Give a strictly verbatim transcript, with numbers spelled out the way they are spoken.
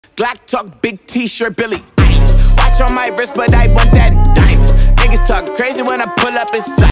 Glock talk, big t-shirt, Billy Watch on my wrist, but I want that diamond. Niggas talk crazy when I pull up in sight.